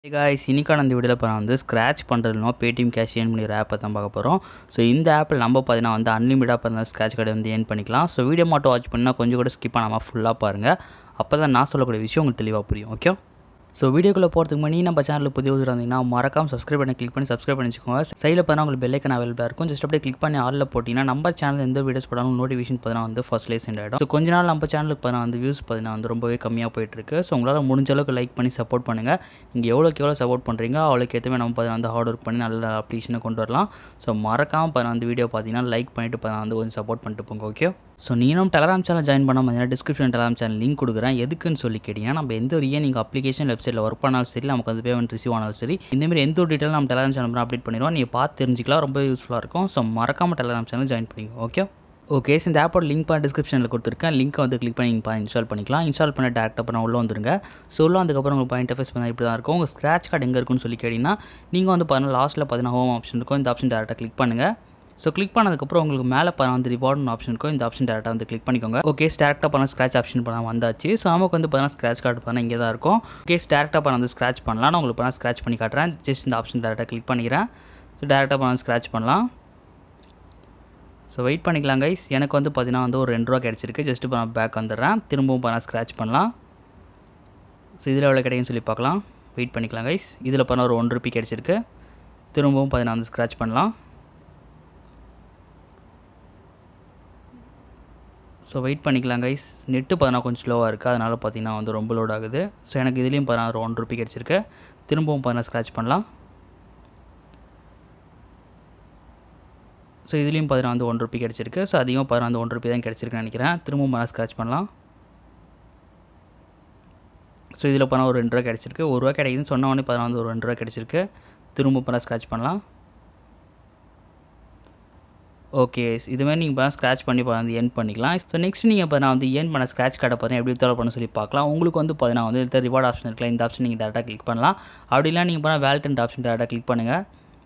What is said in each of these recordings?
Hey guys, இன்னைக்கான இந்த வீடியோவில் இப்போ நான் வந்து ஸ்க்ராட்ச் பண்ணுறதுனா பேடிஎம் கேஷ் ஏர்ன் பண்ணிக்கிற ஆப்பை தான் பார்க்க போகிறோம். ஸோ இந்த ஆப்பில் நம்ம பார்த்தீங்கன்னா வந்து அன்லிமிட்டாக பார்த்தீங்கன்னா ஸ்க்ராட்ச் கார்டு வந்து ஏர்ன் பண்ணிக்கலாம். ஸோ வீடியோ மட்டும் வாட்ச் பண்ணால் கொஞ்சம் கூட ஸ்கிப் பண்ணாமல் ஃபுல்லாக பாருங்கள். அப்போ தான் நான் சொல்லக்கூடிய விஷயம் உங்களுக்கு தெளிவாக புரியும். ஓகே, ஸோ வீடியோக்குள்ளே போகிறதுக்கு முன்னாடி நம்ம சேனலில் புதிய இருந்தீங்கன்னா மறக்காம சப்ஸ்கிரைப் பண்ணி கிளிக் பண்ணி சப்ஸ்கிரைப் பண்ணி வச்சுக்கோங்க. சைடில் பார்த்தா உங்களுக்கு பெல் ஐக்கன் அவைலபிளாக இருக்கும். ஜஸ்ட் அப்படியே கிளிக் பண்ணி ஆலில் போட்டிங்கன்னா நம்ம சேனல் எந்த வீடியோஸ் போடாலும் நோட்டிஃபிகேஷன் பார்த்தீங்கன்னா வந்து ஃபர்ஸ்ட்லேயே சென்ட் ஆகிடும். ஸோ கொஞ்ச நாள் நம்ம சேனலுக்கு பார்த்தா வந்து வியூஸ் பார்த்தீங்கன்னா வந்து ரொம்பவே கம்மியாக போயிட்டுருக்கு. ஸோ உங்களால் முடிஞ்ச அளவுக்கு லைக் பண்ணி சப்போர்ட் பண்ணுங்கள். நீங்கள் எவ்வளோ சப்போர்ட் பண்ணுறீங்க அவ்வளோக்கு ஏற்றமே நம்ம பார்த்தீங்கன்னா வந்து ஹார்ட் ஒர்க் பண்ணி நல்ல அப்ளிகேஷனை கொண்டு வரலாம். ஸோ மறக்காமல் பார்த்தா வந்து வீடியோ பார்த்தீங்கன்னா லைக் பண்ணிவிட்டு பார்த்தா வந்து கொஞ்சம் சப்போர்ட் பண்ணிட்டு போங்க. ஓகே, ஸோ நீனும் டெலகிராம் சேனல் ஜாயின் பண்ணாமல் பார்த்தீங்கன்னா டிஸ்கிரிப்ஷன் டெலகிராம் சேனல் லிங்க் கொடுக்குறேன். எதுக்குன்னு சொல்லி கேட்டிங்கன்னா நம்ம எந்த ஒரு நீங்கள் அப்ளிகேஷன் வெப்சைட்டில் ஒர்க் பண்ணாலும் சரி, நமக்கு வந்து பேமெண்ட் ரிசீவ் ஆனாலும் சரி, இந்தமாதிரி எந்த ஒரு டீட்டெயில் நம்ம டெலகிராம் சேனல் அப்டேட் பண்ணிடுவோம். நீங்கள் பார்த்து தெரிஞ்சிக்கலாம், ரொம்ப யூஸ்ஃபுல்லாக இருக்கும். ஸோ மறக்காமல் டெலகிராம் சேனல் ஜாயின் பண்ணிங்க. ஓகே, இந்த ஆப்போட லிங்க் பண்ண டிஸ்கிரிப்ஷனில் கொடுத்துருக்கேன். லிங்க்கை வந்து கிளிக் பண்ணி நீங்கள் இன்ஸ்டால் பண்ணிக்கலாம். இன்ஸ்டால் பண்ண டேரெக்டாக அப்புறம் உள்ளே வந்துருங்க. ஸோ உள்ள அதுக்கப்புறம் உங்களுக்கு பாயிண்ட் ஃபேஸ் பண்ணால் இப்படி தான் இருக்கும். உங்கள் ஸ்க்ராட்ச் கார்டு எங்கே இருக்குன்னு சொல்லி கேட்டிங்கன்னா நீங்கள் வந்து பார்த்தீங்கன்னா லாஸ்ட்டில் பார்த்தீங்கன்னா ஹோம் ஆப்ஷன் இருக்கும். இந்த ஆப்ஷன் டேரெக்டாக கிளிக் பண்ணுங்கள். ஸோ கிளிக் பண்ணதுக்கப்புறம் உங்களுக்கு மேலே வந்து ரிவார்டுன்னு ஆப்ஷன் இருக்கும். இந்த ஆப்ஷன் டேரெக்டாக வந்து கிளிக் பண்ணிக்கோங்க. ஓகே, டேரெக்டாக பண்ண ஸ்க்ராட்ச் ஆப்ஷன் பண்ண வந்தாச்சு. ஸோ நமக்கு வந்து பார்த்தீங்கன்னா ஸ்க்ராட்ச் கார்டு பண்ண இங்கே தான் இருக்கும். ஓகே, டேரெக்டாக பண்ண வந்து ஸ்க்ராட்ச் பண்ணலாம். நான் உங்களுக்கு பண்ண ஸ்க்ராட்ச் பண்ணி காட்டுறேன். ஜஸ்ட் இந்த ஆப்ஷன் டேரெக்டாக கிளிக் பண்ணிக்கிறேன். ஸோ டேரெக்டாக பண்ண ஸ்க்ராட்ச் பண்ணலாம். ஸோ வெயிட் பண்ணிக்கலாம் கைஸ். எனக்கு வந்து பார்த்தீங்கன்னா வந்து ஒரு ₹2 கிடச்சிருக்கு. ஜஸ்ட்டு இப்போ நான் பேக் வந்துடுறேன். திரும்பவும் பண்ண ஸ்க்ராட்ச் பண்ணலாம். ஸோ இதில் எவ்வளோ கிடைக்குன்னு சொல்லி பார்க்கலாம். வெயிட் பண்ணிக்கலாம் கைஸ். இதில் பண்ண ஒரு ₹1 கிடச்சிருக்கு. திரும்பவும் பார்த்தீங்கன்னா வந்து ஸ்க்ராட்ச் பண்ணலாம். ஸோ வெயிட் பண்ணிக்கலாம் கைஸ். நெட்டு பார்த்தீங்கன்னா கொஞ்சம் ஸ்லோவாக இருக்குது, அதனால் பார்த்தீங்கன்னா வந்து ரொம்ப லோட் ஆகுது. ஸோ எனக்கு இதுலேயும் பார்த்தீங்கன்னா ஒரு ₹1 கிடச்சிருக்கு. திரும்பவும் பார்த்தீங்கன்னா ஸ்க்ராட்ச் பண்ணலாம். ஸோ இதுலேயும் பார்த்தீங்கன்னா வந்து ₹1 கிடச்சிருக்கு. ஸோ அதிகமாக பார்த்தீங்கன்னா வந்து ₹1 தான் கிடச்சிருக்குன்னு நினைக்கிறேன். திரும்பவும் பார்த்தீங்கன்னா ஸ்க்ராட்ச் பண்ணலாம். ஸோ இதில் பார்த்தா ஒரு ₹2 கிடச்சிருக்கு. ₹1 கிடைக்குதுன்னு சொன்ன உடனே பார்த்தீங்கன்னா வந்து ஒரு ₹2 கிடச்சிருக்கு. திரும்ப பார்த்தா ஸ்க்ராட்ச் பண்ணலாம். ஓகே, இதுமாதிரி நீங்கள் பார்த்தா ஸ்க்ராட்ச் பண்ணி வந்து ஏர்ன் பண்ணிக்கலாம். ஸோ நெக்ஸ்ட் நீங்கள் இப்போ நான் வந்து ஏர்ன் பண்ண ஸ்க்ராட்ச் கார்டை பார்த்தீங்கன்னா எப்படி வித்ட்ரா பண்ண சொல்லி பார்க்கலாம். உங்களுக்கு வந்து பார்த்தீங்கன்னா வந்து இந்த ரிவார்ட் ஆப்ஷன் இருக்கலாம். இந்த ஆப்ஷன் நீங்கள் டேரெக்டாக கிளிக் பண்ணலாம். அப்படி இல்லை நீங்கள் பார்த்தா வேலட் ஆப்ஷன் டேரெக்டாக கிளிக் பண்ணுங்கள்.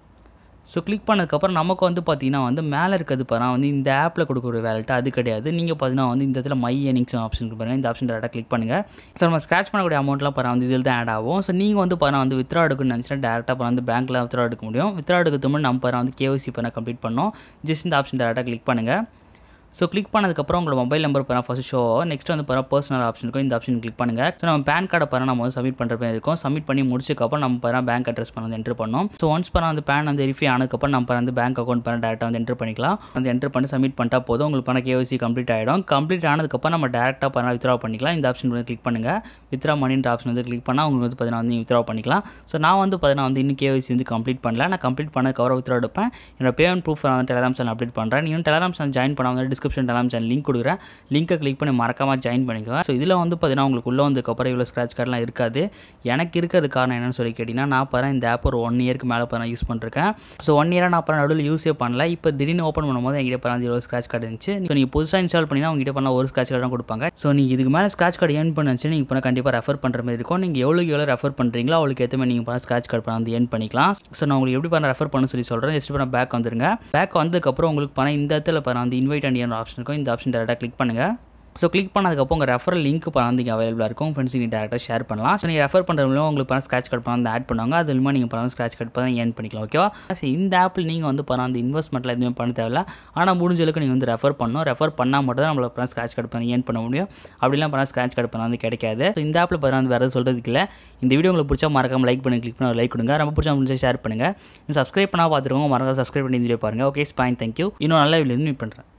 ஸோ கிளிக் பண்ணதுக்கப்புறம் நமக்கு வந்து பார்த்தீங்கன்னா வந்து மேலே இருக்கிறது பார்த்தா வந்து இந்த ஆப்பில் கொடுக்குற வேலட் அது கிடையாது. நீங்கள் பார்த்தீங்கன்னா வந்து இந்த இடத்துல மை ஏர்னிங்ஸ் ஆப்ஷன் பாருங்கள். இந்த ஆப்ஷன் டேரெக்டாக கிளிக் பண்ணுங்கள். ஸோ நம்ம ஸ்க்ராட்ச் பண்ணக்கூடிய அமௌண்ட்லாம் பார்த்தா வந்து இதில் தான் ஆட் ஆகும். ஸோ நீங்கள் வந்து பார்த்தா வந்து வித்ட்ரா எடுக்கணும்னு நினச்சினா டேரெக்டாக வந்து பேங்க்கில் வித்ட்ரா எடுக்க முடியும். வித்ட்ரா எடுக்கிறது முன்னாடி நம்ம பார்த்தா வந்து கேஒய்சி பண்ண கம்ப்ளீட் பண்ணோம். ஜஸ்ட் இந்த ஆப்ஷன் டேரெக்டாக கிளிக் பண்ணுங்கள். ஸோ கிளிக் பண்ணதுக்கப்புறம் உங்களோட மொபைல் நம்பர் பார்த்தா ஃபஸ்ட் ஷோ ஆகும். நெக்ஸ்ட் வந்து பார்த்தா பர்சனல் ஆப்ஷன் இருக்கும். இந்த ஆப்ஷன் கிளிக் பண்ணுங்கள். ஸோ நம்ம பேன் கார்டை பார்த்தா நம்ம வந்து சப்மிட் பண்ணுற மாதிரி இருக்கும். சப்மிட் பண்ணி முடிச்சதுக்கப்புறம் நம்ம பார்த்தா பேங்க் அட்ரஸ் வந்து என்ட்ரு பண்ணோம். ஸோ ஒன்ஸ் பார்த்தா வந்து பேன் வந்து வெரிஃபை ஆனதுக்கப்புறம் நம்ம வந்து பேங்க் அக்கௌண்ட் பண்ண டேரெக்டாக வந்து என்ட்ரு பண்ணிக்கலாம். வந்து என்ட்ரு பண்ணி சப்மிட் பண்ணிட்டா போதும். உங்களுக்கு பண்ண கேஒய்சி கம்ப்ளீட் ஆகிடும். கம்ப்ளீட் ஆனதுக்கப்புறம் நம்ம டேரெக்டாக பண்ண வித்ட்ரா பண்ணிக்கலாம். இந்த ஆப்ஷன் வந்து கிளிக் பண்ணுங்கள். வித்ட்ரா மணின்ற ஆப்ஷன் வந்து கிளிக் பண்ணால் உங்களுக்கு வந்து பார்த்தீங்கன்னா வந்து வித்ட்ரா பண்ணிக்கலாம். ஸோ நான் வந்து பார்த்தீங்கன்னா வந்து இன்னும் கேஒய்சி வந்து கம்ப்ளீட் பண்ணல. நான் கம்ப்ளீட் பண்ணதுக்கப்புறம் வித்ட்ரா எடுப்பேன். என்னோட பேமெண்ட் ப்ரூஃப் வந்து டெலகிராம் சேனல் அப்டேட் பண்ணுறேன். நீங்கள் டெலகிராம் சேனல் ஜாயின் பண்ண வந்து டிஸ்கிரிப்ஷன் டெலகிராம் சேனல் லிங்க் கொடுக்குறேன். லிங்கை கிளிக் பண்ணி மறக்காமல் ஜாயின் பண்ணிக்குவேன். ஸோ இதில் வந்து பார்த்தீங்கன்னா உங்களுக்கு உள்ளே வந்ததுக்கப்புறம் இவ்வளோ ஸ்க்ராட்ச் கார்டெலாம் இருக்காது. எனக்கு இருக்கிறது காரணம் என்னென்னு சொல்லி கேட்டிங்கன்னா நான் பாரு இந்த ஆப் ஒரு 1 இயருக்கு மேலே நான் யூஸ் பண்ணிருக்கேன். ஸோ 1 இயராக நான் அப்புறம் நடுவில் யூஸே பண்ணல. இப்போ திடீர்னு ஓப்பன் பண்ணும்போது எங்கிட்ட பாரு இவ்வளோ ஸ்க்ராட்ச் கார்டு இருந்துச்சு. நீங்கள் புதுசாக இன்ஸ்டால் பண்ணினா உங்ககிட்ட பண்ணால் ஒரு ஸ்க்ராட்ச் கார்டு தான் கொடுப்பாங்க. ஸோ நீங்கள் இதுக்கு மேலே ஸ்க்ராட்ச் கார்டு ஏர்ன் பண்ணுச்சு நீங்கள் இப்போ கண்டிப்பாக ரெஃபர் பண்ணுற மாதிரி இருக்கும். நீங்கள் எவ்வளோ ரெஃபர் பண்ணுறீங்களோ அவளுக்கு ஏற்ற மாதிரி நீங்கள் பண்ண ஸ்க்ராட்ச் கார்டு வந்து ஏர்ன் பண்ணிக்கலாம். ஸோ நான் உங்களுக்கு எப்படி பண்ண ரெஃபர் பண்ண சொல்லி சொல்கிறேன். ஜஸ்ட் பண்ண பேக் வந்துருங்க. பேக் வந்ததுக்கப்புறம் உங்களுக்கு பண்ண இந்த இடத்துல வந்து இன்வைட் அண்ட் ஏர்ன் ஆப்ஷன் இருக்கும். இந்த ஆப்ஷன் டேரெக்டாக கிளிக் பண்ணுங்கள். ஸோ கிளிக் பண்ணதுக்கப்புறம் உங்கள் ரெஃபரல் லிங்க் வந்து இங்கே அவைலபிளாக இருக்கும். ஃப்ரெண்ட்ஸ் நீங்கள் டேரெக்டாக ஷேர் பண்ணலாம். ஸோ நீங்கள் ரெஃபர் பண்ணுற மூலம் உங்களுக்கு பண்ண ஸ்க்ராட்ச் கார்டு வந்து ஆட் பண்ணுவாங்க. அது மூலமாக நீங்கள் பண்ண ஸ்க்ராட்ச் கார்டு பண்ணி ஏர்ன் பண்ணிக்கலாம். ஓகேவா? ஸோ இந்த ஆப்பில் நீங்கள் வந்து பண்ண அந்த இன்வெஸ்ட்மெண்ட்டில் எதுவுமே பண்ண தேவையில்ல. ஆனால் முடிஞ்ச அளவுக்கு நீங்கள் வந்து ரெஃபர் பண்ணணும். ரெஃபர் பண்ணால் மட்டும் தான் நம்மளை பண்ண ஸ்க்ராட்ச் கார்டு பண்ணி ஏர்ன் பண்ண முடியும். அப்படிலாம் பண்ண ஸ்க்ராட்ச் கார்டு பண்ண வந்து கிடைக்காது. ஸோ இந்த ஆப்பில் வந்து வேறு சொல்கிறதுக்கு இல்லை. இந்த வீடியோ உங்களுக்கு பிடிச்சா மறக்காம லைக் பண்ணி கிளிக் பண்ணி லைக் கொடுங்க. ரொம்ப பிடிச்சா முடிஞ்சா ஷேர் பண்ணுங்கள். சப்ஸ்கிரைப் பண்ணால் பார்த்துருவோங்க. மறக்காம சப்ஸ்கிரைப் பண்ணி இந்த வீடியோ பாருங்கள். Okay, spin, thank you. இன்னும் நல்ல வீடியோ மீட் பண்ணுறேன்.